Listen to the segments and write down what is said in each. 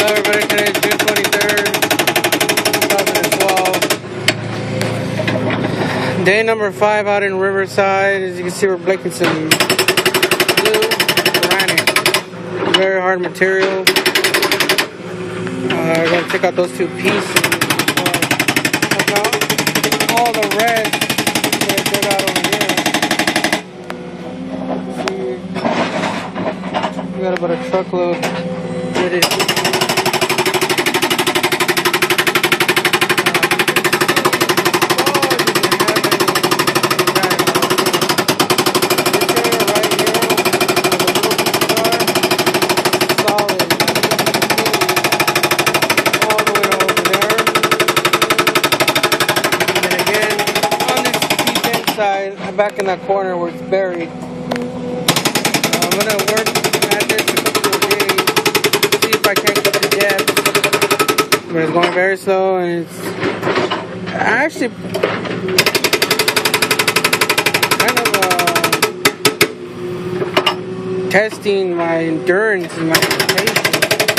Hello everybody, today is June 23rd, 2012. Day number 5 out in Riverside. As you can see, we're breaking some blue granite. Very hard material. We're going to check out those two pieces. Check out all the red that they got over here. See, we got about a truckload. It is. Back in that corner where it's buried. I'm gonna work at this a couple of days, see if I can't get the depth. But it's going very slow, and it's actually kind of testing my endurance and my patience.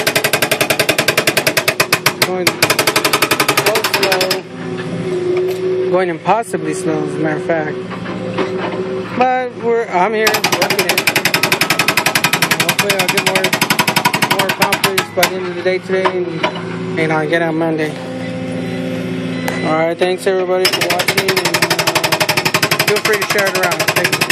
Going so slow, going impossibly slow, as a matter of fact. But I'm here working it. Hopefully I'll get more accomplished by the end of the day today, and I'll get on Monday. Alright, thanks everybody for watching, and feel free to share it around. Thank you.